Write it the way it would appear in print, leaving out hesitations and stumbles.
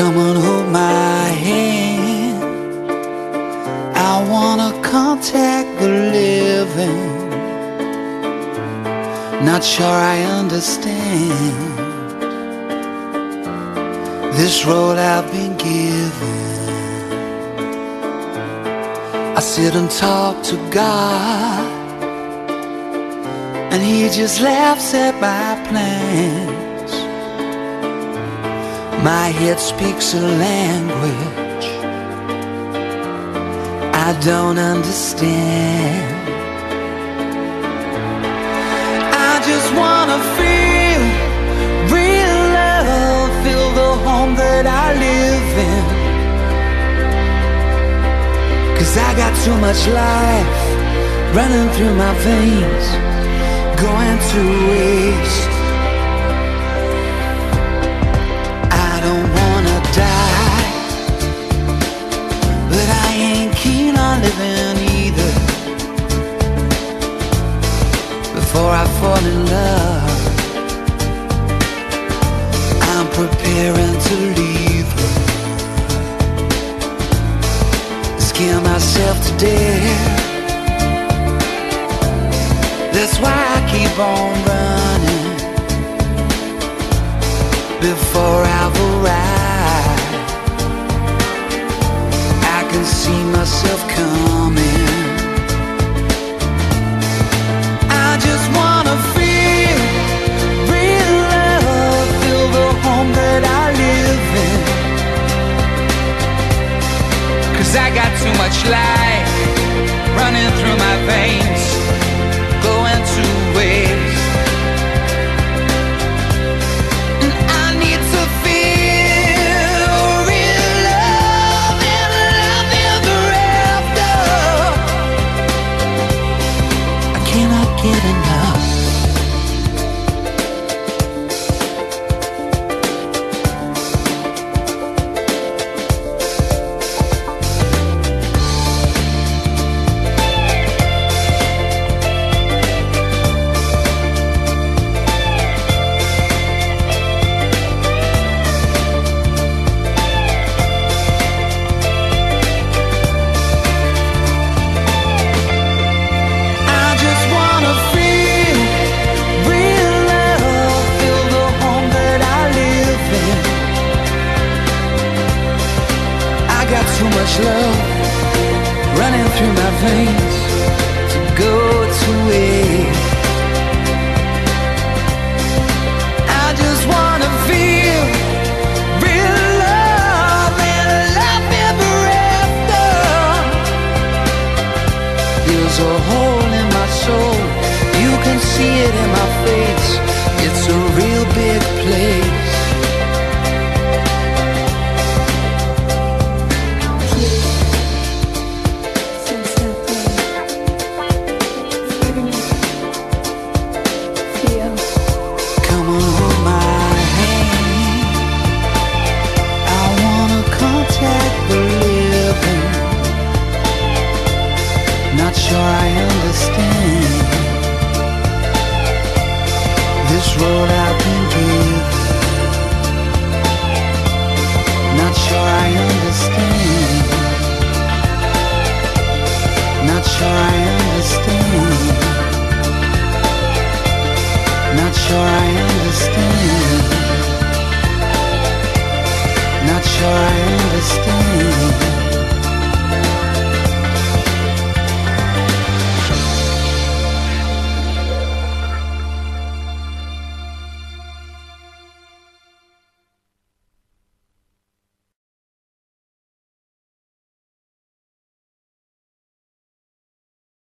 Come on, hold my hand. I wanna contact the living. Not sure I understand this road I've been given. I sit and talk to God, and He just laughs at my plans. My head speaks a language I don't understand. I just wanna feel real love, feel the home that I live in. 'Cause I got too much life running through my veins, going to waste. I don't wanna die, but I ain't keen on living either. Before I fall in love, I'm preparing to leave her. Scare myself to death. That's why I keep on running before I've arrived. I can see myself coming. I just wanna feel real love, feel the home that I live in. 'Cause I got too much life running through my veins, going to waste. And I need to feel real love and love ever after. I cannot get enough. Too much love running through my veins to go to waste. I just wanna feel real love and love ever after. There's a hole in my soul, you can see it in my face. It's a real big place. Not sure I understand this road I've been given. Not sure I understand. Not sure I understand. Not sure I understand. Not sure I understand.